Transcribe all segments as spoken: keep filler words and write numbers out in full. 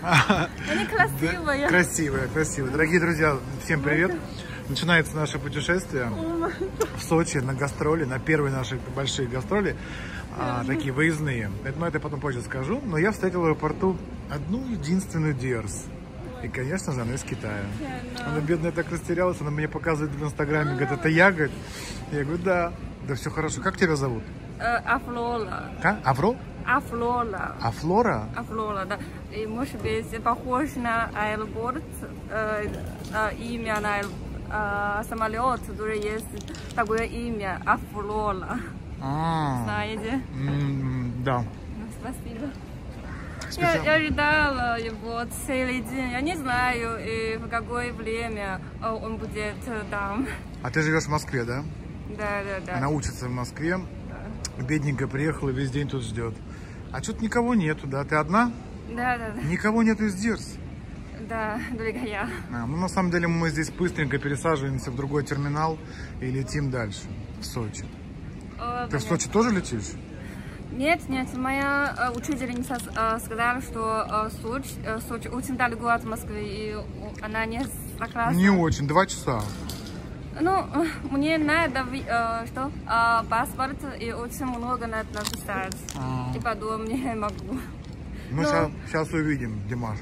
Они красивые. Красивые, красивые. Дорогие друзья, всем привет. Начинается наше путешествие в Сочи на гастроли, на первые наши большие гастроли, а, такие выездные. Это, ну, это я потом позже скажу. Но я встретил в аэропорту одну единственную Диарс. И, конечно же, она из Китая. Она, бедная, так растерялась, она мне показывает в инстаграме, говорит, это я, говорит. Я говорю, да, да, все хорошо. Как тебя зовут? Афлора. Как? Авро? Афлора. Афлора? Афлора, да. И, может быть, похож на аэропорт, э, э, имя на э, самолет, тоже есть такое имя, Афлора. А, знаете? М, да. Спасибо. Я, я ждала его целый день. Я не знаю, и в какое время он будет там. А ты живешь в Москве, да? Да, да, да. Она учится в Москве. Да. Бедненькая приехала, весь день тут ждет. А что-то никого нету, да? Ты одна? Да, да, да. Никого нету из Дирс? Да, только я. А, ну, на самом деле, мы здесь быстренько пересаживаемся в другой терминал и летим дальше, в Сочи. О, ты понятно. в Сочи тоже летишь? Нет, нет, моя э, учительница э, сказала, что э, Сочи, э, Сочи очень далеко от Москвы, и она не согласна. Не очень, два часа. Ну, мне надо, э, что, э, паспорт, и очень много надо написать, а. И потом не могу. Мы Но... сейчас, сейчас увидим Димаша.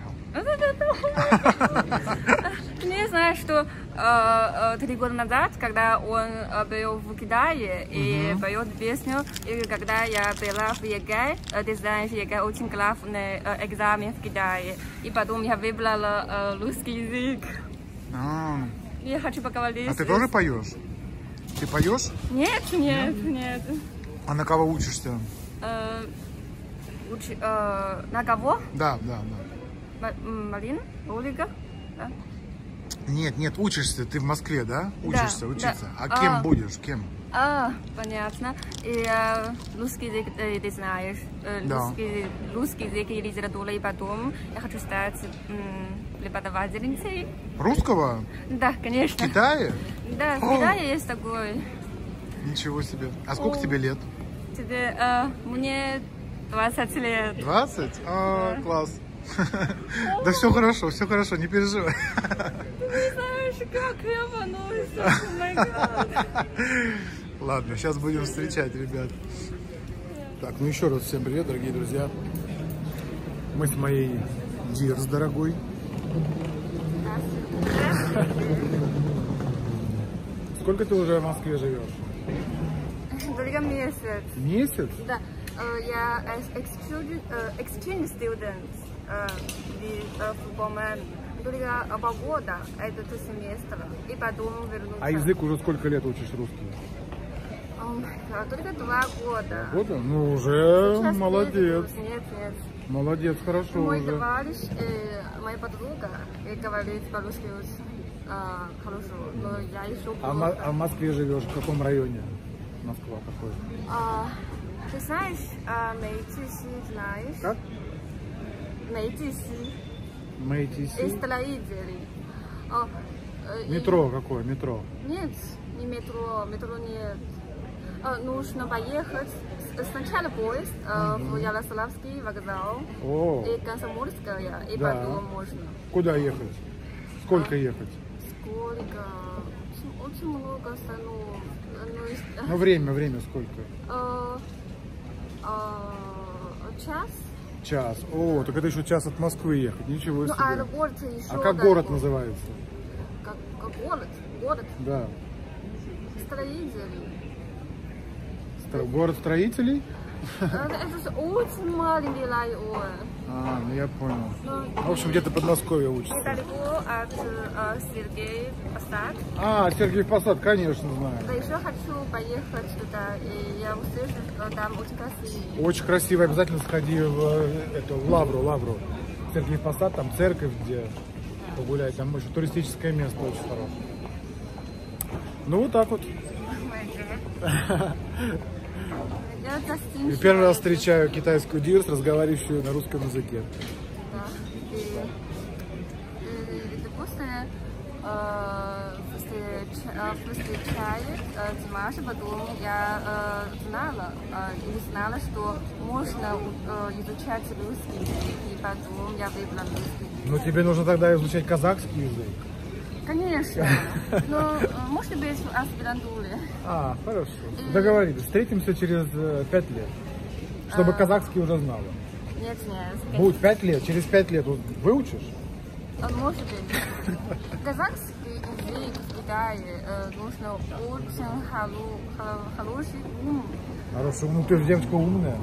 Не знаю, что э, три года назад, когда он был в Китае и uh-huh. поет песню, и когда я была в ЕГЭ, ты знаешь, ЕГЭ очень главный э, экзамен в Китае, и потом я выбрала э, русский язык. А. Я хочу поговорить. А ты тоже поешь? Ты поешь? Нет, нет, нет. А на кого учишься? Э, уч, э, на кого? Да, да, да. Марин? Ольга? Да. Нет, нет, учишься. Ты в Москве, да? Учишься, да, учиться. Да. А кем а, будешь? Кем? А, понятно. И э, русский язык э, ты знаешь. Э, да. русский, русский язык и литература. И потом я хочу стать м, преподавательницей. Русского? Да, конечно. В Китае? Да, в О! Китае есть такой. Ничего себе. А сколько О! тебе лет? Тебе, э, мне двадцать лет. двадцать? А, класс. Да все хорошо, все хорошо, не переживай. Ты не знаешь, как я волнуюсь. Ладно, сейчас будем встречать, ребят. Так, ну еще раз всем привет, дорогие друзья. Мы с моей Дирс дорогой. Сколько ты уже в Москве живешь? Только месяц. Месяц? Да. Я exchange student. В Бомэн. Только погода, этот семестр, и потом вернуться. А язык уже сколько лет учишь русский? Um, только два года. Два года? Ну уже сейчас молодец. Нет, нет. Молодец, хорошо. Мой уже. товарищ, э, моя подруга, и говорит по-русски очень э, хорошо, но я еще а, плохо. а в Москве живешь в каком районе? Москва какой? А, ты знаешь, а, Мэйти-Си знаешь? Как? Мэйти-Си. Мэйти-Си? И строители. А, э, метро и... какое? Метро? Нет, не метро, метро нет. А, нужно поехать. Сначала поезд а, mm-hmm. в Ярославский вокзал. О. И Комсомольская, и да. потом можно. Куда ехать? Сколько а, ехать? Сколько? Очень, очень много остановок. Ну, ну время, время сколько? А, а, час. Час. О, так это еще час от Москвы ехать. Ничего ну, себе. Аэропорт еще а как далеко. город называется? Как, как город? Город? Да. Строителей. Стро... Город строителей? Это, это очень маленький район. А, ну я понял. Ну, в общем, где-то Подмосковье учится. Недалеко от э, Сергеев Посад. А, Сергеев Посад, конечно, знаю. Да, еще хочу поехать туда, и я услышу, что там очень красиво. Очень красиво, обязательно сходи в эту в Лавру, Лавру. Сергеев Посад, там церковь, где погулять, там еще туристическое место очень хорошее. Ну вот так вот. И первый раз встречаю китайскую Дирс, разговаривающую на русском языке. Да. И, и, допустим, э, встречает Димаша, потом я знала, или знала, что можно изучать русский язык, и потом я выбрала русский язык. Ну тебе нужно тогда изучать казахский язык. Конечно, но может быть в аспирантуре. А, хорошо. Договорились. Встретимся через пять лет, чтобы а... казахский уже знала. Нет, нет. Будет пять лет, через пять лет выучишь? Может быть. Казахский язык в Китае нужно очень хороший ум. Хорошо, ну ты же девочка умная.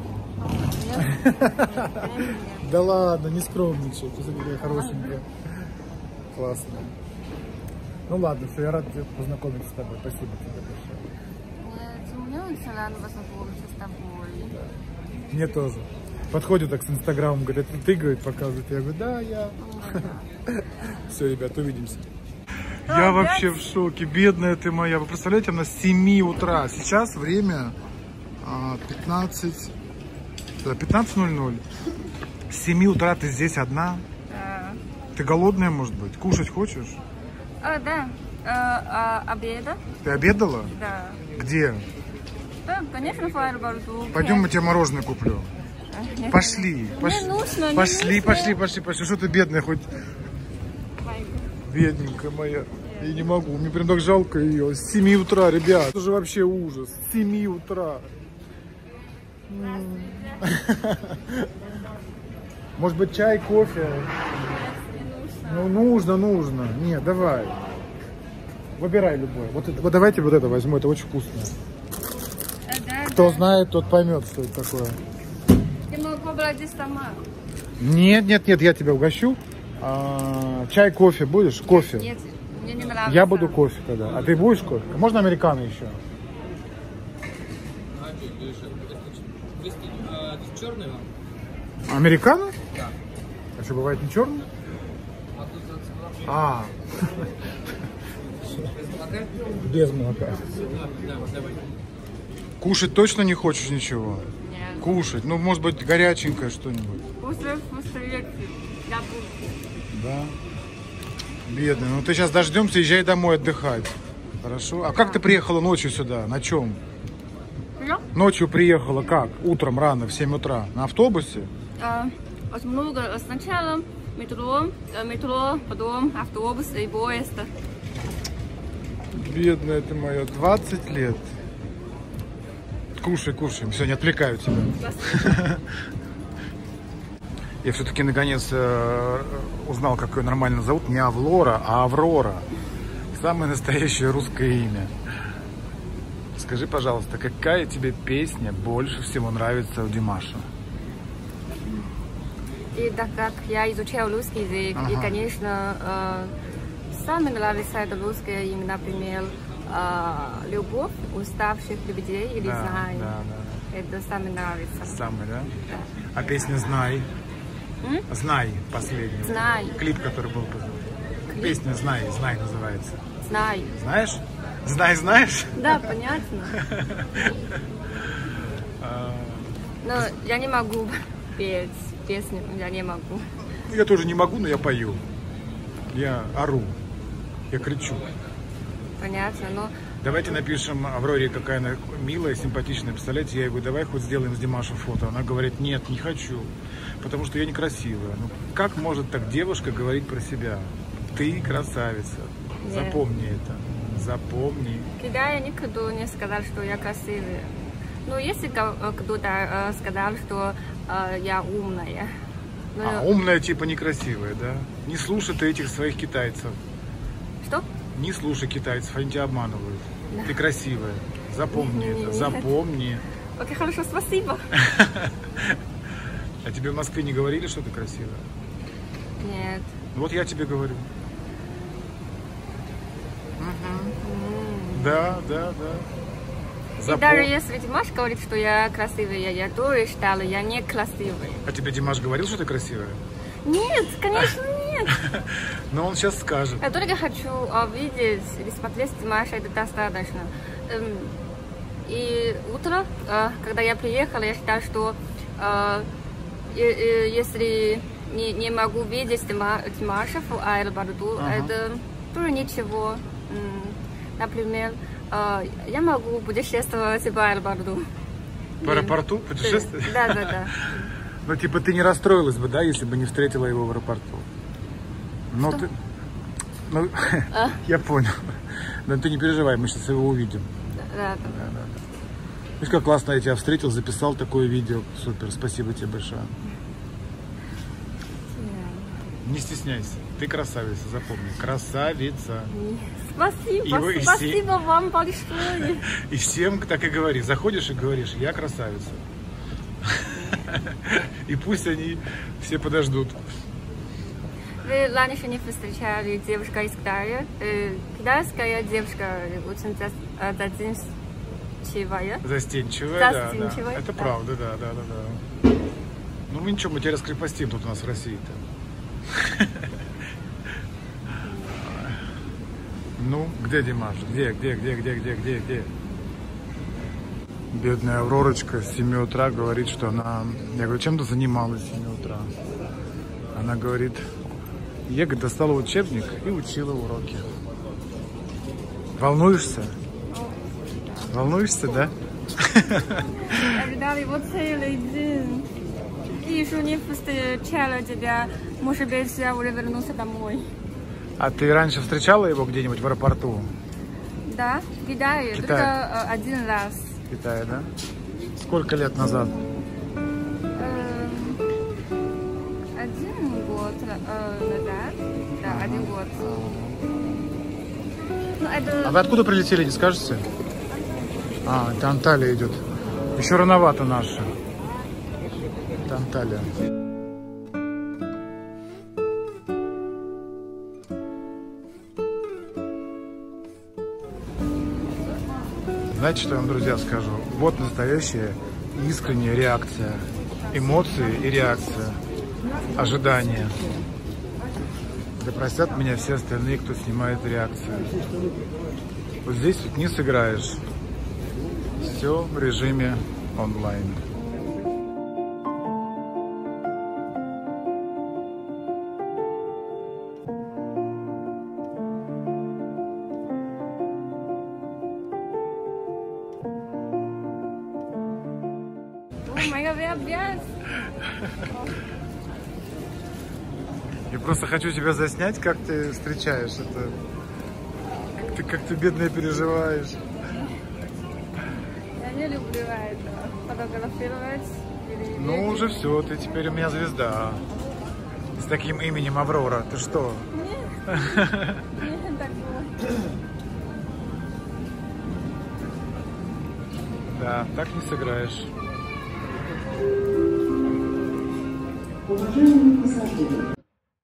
Да ладно, не скромничай, ты такая хорошенькая. Классно. Ну ладно, все, я рад познакомиться с тобой. Спасибо тебе большое. Мне очень рада познакомиться с тобой. Мне тоже. Подходит так с инстаграмом, говорит, это ты, говорит, показывает. Я говорю, да, я. Все, ребят, увидимся. Я вообще в шоке, бедная ты моя. Вы представляете, у нас с семи утра. Сейчас время пятнадцать ноль ноль. С семи утра ты здесь одна? Да. Ты голодная, может быть? Кушать хочешь? А, да. А, а, обеда. Ты обедала? Да. Где? Да, конечно, в аэропорту. Пойдем, я тебе мороженое куплю. Нет. Пошли. Пош... Не нужно, пошли, не пошли, пошли, пошли. Что ты бедная хоть? Бедненькая моя. Я не могу. Мне прям так жалко ее. С семи утра, ребят. Это же вообще ужас. С семи утра. Может быть, чай, кофе? Ну, нужно, нужно. Нет, давай. Выбирай любой. Вот, это, вот давайте вот это возьму. Это очень вкусно. Да, Кто да. знает, тот поймет, что это такое. Ты мог побрать здесь сама. Нет, нет, нет, я тебя угощу. А, чай, кофе будешь? Кофе. Нет, мне не нравится. Я буду кофе тогда. А ты будешь кофе? Можно американо еще? Черный вам? Американо? Да. А что, бывает не черный? А. Без молока. Кушать точно не хочешь ничего? Нет. Кушать. Ну, может быть, горяченькое что-нибудь. После, после лекции я буду. Да. Бедный. Ну, ты сейчас дождемся, езжай домой отдыхать. Хорошо? А как ты приехала ночью сюда? На чем? Ну? Ночью приехала как? Утром рано, в семь утра. На автобусе? А, очень много. Сначала метро, метро, потом автобус и поезд. Бедная ты моя. двадцать лет. Кушай, кушай. Все, не отвлекаю тебя. Я все-таки наконец э, узнал, как ее нормально зовут. Не Авлора, а Аврора. Самое настоящее русское имя. Скажи, пожалуйста, какая тебе песня больше всего нравится у Димаша? И так как я изучаю русский язык, ага. И, конечно, э, самое нравится это русское имя, например, э, «Любовь уставших людей» или да, «Знай». Да, да. Это самое нравится. Самый, да? Да. А песня «Знай»? М? «Знай» последний. «Знай». Клип, который был. Клип? Песня «Знай», «Знай» называется. «Знай». Знаешь? Знай, знаешь? Да, понятно. Но я не могу петь песню, я не могу. Я тоже не могу, но я пою. Я ору, я кричу. Понятно, но... Давайте напишем Авроре, какая она милая, симпатичная. Представляете, я ей говорю, давай хоть сделаем с Димашем фото. Она говорит, нет, не хочу, потому что я некрасивая. Ну, как может так девушка говорить про себя? Ты красавица. Нет. Запомни это. Запомни. Когда я никогда не сказал, что я красивая. Ну, если кто-то сказал, что я умная. Но... А, умная типа некрасивая, да? Не слушай ты этих своих китайцев. Что? Не слушай китайцев, они тебя обманывают. Да. Ты красивая. Запомни нет, это, нет. запомни. Окей, хорошо, спасибо. А тебе в Москве не говорили, что ты красивая? Нет. Вот я тебе говорю. Угу. Да, да, да. Запом... И даже если Димаш говорит, что я красивая, я тоже считала, я не красивая. А тебе Димаш говорил, что ты красивая? Нет, конечно нет. Но он сейчас скажет. Я только хочу увидеть или смотреть Димаша, это достаточно. И утром, когда я приехала, я считала, что если не, не могу видеть Димаша в аэропорту, ага. Это тоже ничего. Например, я могу путешествовать по аэропорту. По аэропорту? Путешествовать? Да, да, да. Ну, типа, ты не расстроилась бы, да, если бы не встретила его в аэропорту? Ну, ты... Ну, а? Я понял. Но ты не переживай, мы сейчас его увидим. Да, да, да. да, да. Видишь, как классно я тебя встретил, записал такое видео. Супер, спасибо тебе большое. Не стесняйся, ты красавица, запомни. Красавица. Спасибо, и, спасибо и вам большое. И всем так и говори. Заходишь и говоришь, я красавица. И пусть они все подождут. Вы раньше не встречали девушку из Китая. Китайская девушка очень застенчивая. Застенчивая, да, да. Это правда, да, да, да, да. Ну мы ничего, мы тебя раскрепостим тут у нас в России-то. Ну, где Димаш? Где, где, где, где, где, где, где? Бедная Авророчка с семи утра говорит, что она... Я говорю, чем ты занималась с семи утра? Она говорит, я достала учебник и учила уроки. Волнуешься? Волнуешься, да? Я видала его целый день. И что не встречала тебя, может быть, я уже вернулся домой. А ты раньше встречала его где-нибудь в аэропорту? Да, в Китае, Китай. только один раз. В Китае, да? Сколько лет назад? Эм, один год назад. Да, ага. один год. Ну, это... А вы откуда прилетели, не скажете? А, это Анталия идет. Еще рановато наша. Это Анталия. Знаете, что я вам, друзья, скажу? Вот настоящая искренняя реакция. Эмоции и реакция. Ожидания. Да простят меня все остальные, кто снимает реакцию. Вот здесь вот не сыграешь. Все в режиме онлайн. Я просто хочу тебя заснять, как ты встречаешь это. Как ты, как ты бедная, переживаешь. Я не люблю это. Фотографировать. Или... Ну уже все, ты теперь у меня звезда. С таким именем Аврора. Ты что? Нет. Нет такого. Да, так не сыграешь. Уважаемые пассажиры.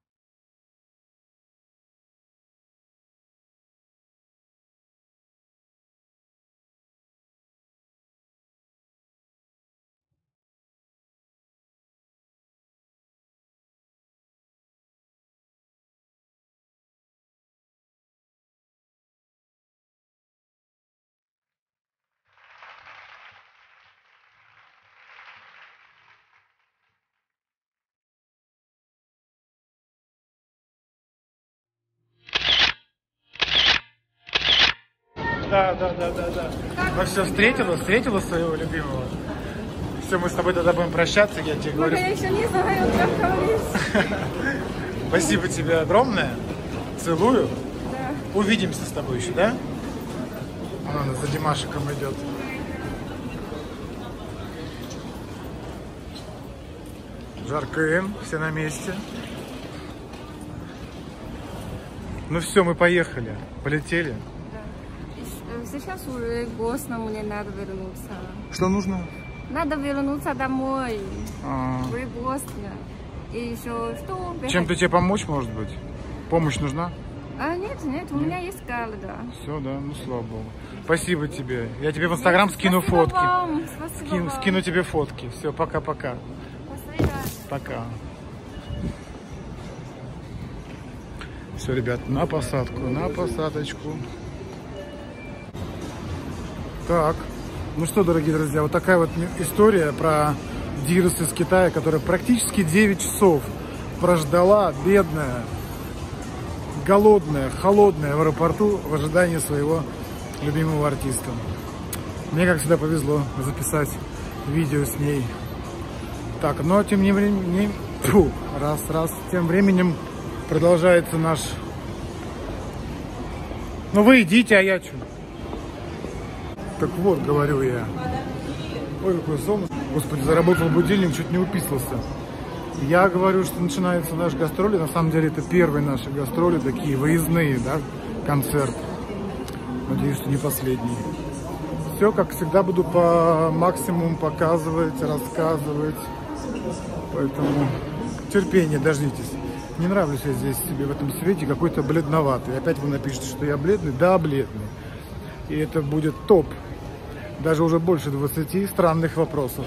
Да, да, да, да, да. Ну все, встретила, встретила своего любимого. Все, мы с тобой тогда будем прощаться, я тебе говорю. Я еще не знаю, как говорить. Спасибо тебе огромное. Целую. Да. Увидимся с тобой еще, да? Она за Димашиком идет. Жарко, все на месте. Ну все, мы поехали. Полетели. Сейчас уже грустно, мне надо вернуться. Что нужно? Надо вернуться домой. А... Уже грустно. И еще что? Чем-то тебе помочь, может быть? Помощь нужна? А, нет, нет, у нет? меня есть карта. Все, да, ну слава богу. Спасибо тебе. Я тебе в Инстаграм скину Спасибо фотки. Вам. Спасибо Скину, вам. скину тебе фотки. Все, пока-пока. Пока. Все, ребят, на посадку, на посадочку. Так, ну что, дорогие друзья, вот такая вот история про Дирс из Китая, которая практически девять часов прождала, бедная, голодная, холодная в аэропорту в ожидании своего любимого артиста. Мне, как всегда, повезло записать видео с ней. Так, но тем не временем, фу, раз, раз, тем временем продолжается наш... Ну вы идите, а я что? Так вот, говорю я. Ой, какое солнце. Господи, заработал будильник, чуть не уписался. Я говорю, что начинаются наши гастроли. На самом деле это первые наши гастроли, такие выездные, да, концерт. Надеюсь, что не последний. Все, как всегда, буду по максимуму показывать, рассказывать. Поэтому терпение, дождитесь. Не нравлюсь я здесь себе в этом свете, какой-то бледноватый. Опять вы напишите, что я бледный. Да, бледный. И это будет топ. Даже уже больше двадцати странных вопросов.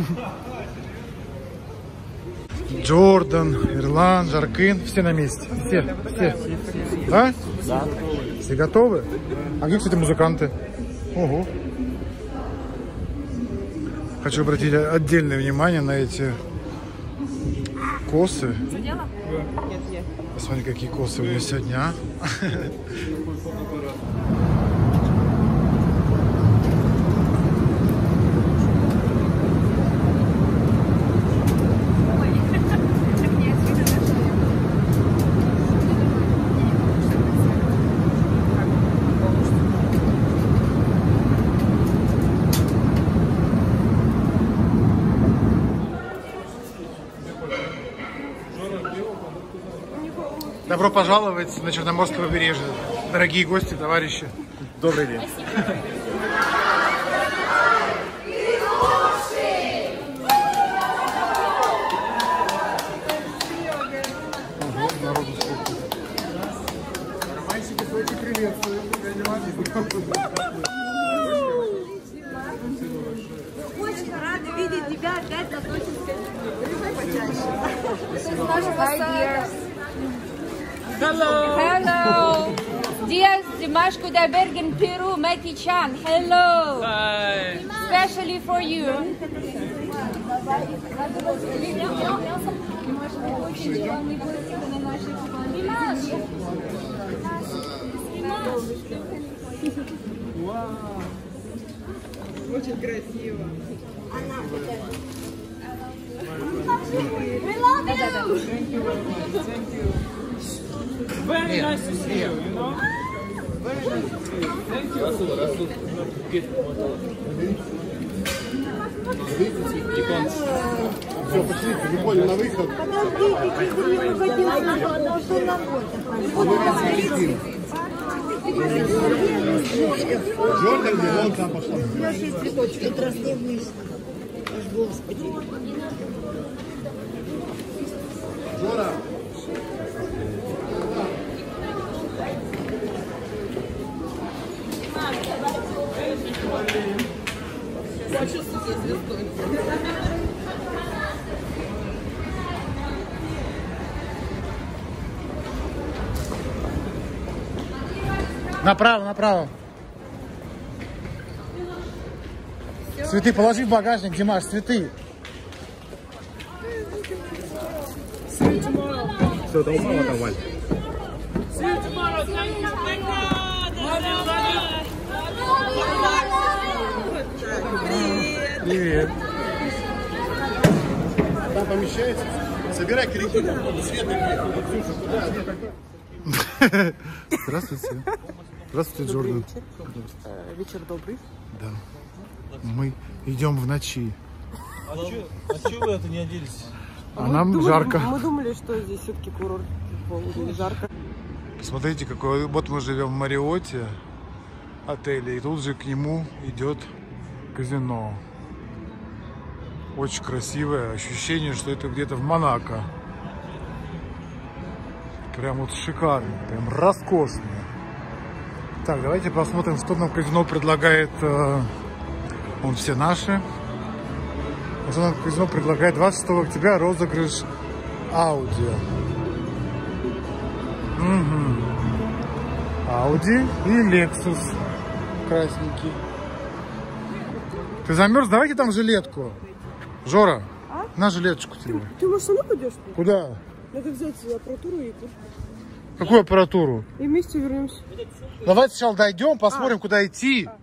Джордан, Ирлан, Жаркин. Все на месте. Все, все. Да? Да. Все готовы? А где, кстати, музыканты? Ого. Хочу обратить отдельное внимание на эти косы. Посмотри, какие косы у меня сегодня, а? Добро пожаловать на Черноморское побережье, дорогие гости, товарищи. Добрый день. Ого, народу сколько. Романтики только приветствую. Очень рада видеть тебя опять на Сочинской. Hello. Hello. Diaz Dimash Kudabergen, Peru, Mati Chan. Hello. Hi. Especially for you. Очень красиво. Very nice to see you, you know? Very nice to see you. Thank you. Rasul, Rasul. Все, пошли, телефоне на выход. Джордан, где он там пошел? Цветочки, это раз не вышло. Господи. Жора. Направо, направо. Цветы положи в багажник, Димаш, цветы. Все, там упало, там, Валь. Привет. Там помещается? Собирай крики. Здравствуйте. Здравствуйте, Джордан. Вечер. Вечер добрый. Да. Мы идем в ночи. А чего вы это не оделись? А нам думали, жарко. Мы думали, что здесь все-таки курорт, жарко. Посмотрите, какой. Вот мы живем в Мариотте отеле, и тут же к нему идет казино. Очень красивое ощущение, что это где-то в Монако. Прям вот шикарно, прям роскошно. Так, давайте посмотрим, что нам казино предлагает. Э, он все наши. Что нам казино предлагает двадцать шестого октября розыгрыш Audi. Угу. Audi и Lexus красненький. Ты замерз? Давайте там жилетку. Жора, а? На жилеточку тебе. Ты, может, сама пойдешь? Куда? Надо взять аппаратуру и куртку. Какую аппаратуру? И вместе вернемся. Давайте сначала дойдем, посмотрим, а. куда идти. А.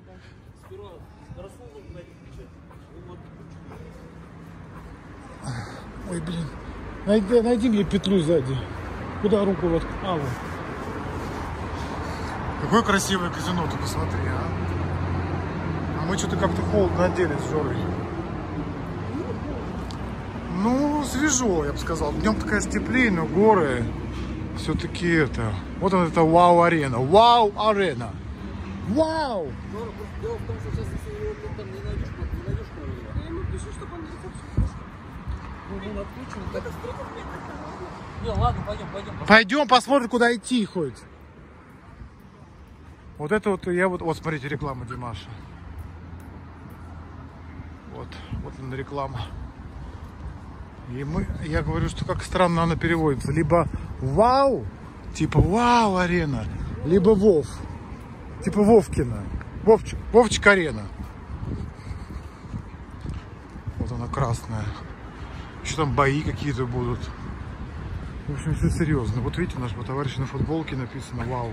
Ой, блин. Найди, найди мне петлю сзади. Куда руку вот? А, вот. Какое красивое казино, ты посмотри, а. А мы что-то как-то холодно одели с Жорой. Ну, свежо, я бы сказал. Днем-то, конечно, теплее, но горы все-таки это. Вот он, это Вау-арена. Вау-арена. Вау! Дело в том, что сейчас если его там не найдешь, не найдешь кого-нибудь. Я ему пишу, чтобы он не запустил. Ну, он отключен. Это встретил меня. Не, ладно, пойдем, пойдем. Пойдем, посмотрим, куда идти хоть. Вот это вот, я вот, вот смотрите, реклама Димаша. Вот, вот она реклама. И мы, я говорю, что как странно она переводится. Либо вау, типа вау арена, либо Вов, типа Вовкина. Вовчик, Вовчик арена. Вот она красная. Еще там бои какие-то будут. В общем, все серьезно. Вот видите, наш товарищ на футболке написано вау.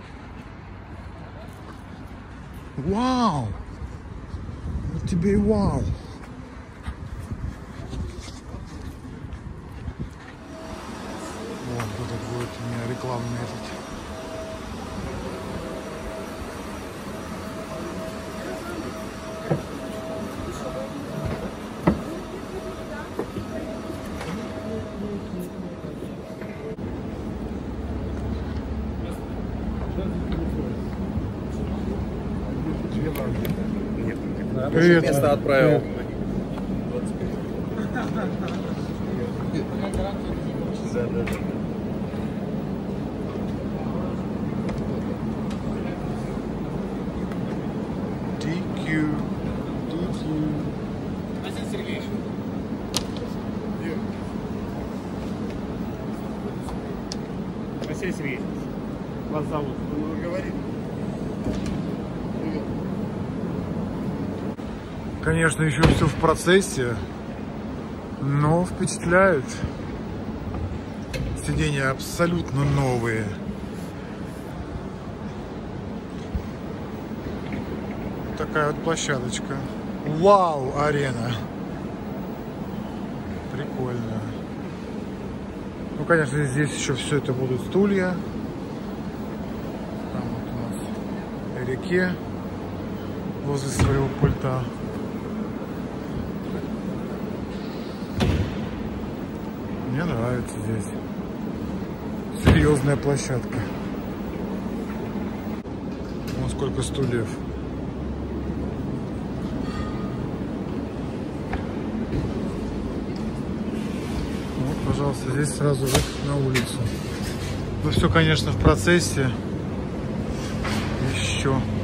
Вау! Вот тебе и вау! Вот этот будет у меня рекламный этот. Привет. Место отправил. ди кью. Василий Сергеевич. Василий Сергеевич. Вас зовут. Вы говорите? Конечно, еще все в процессе, но впечатляет. Сиденья абсолютно новые. Такая вот площадочка. Вау, арена. Прикольно. Ну, конечно, здесь еще все это будут стулья. Там вот у нас Эрике возле своего пульта. Мне нравится здесь. Серьезная площадка. Вон сколько стульев. Вот, пожалуйста, здесь сразу выход на улицу. Ну все, конечно, в процессе. Еще.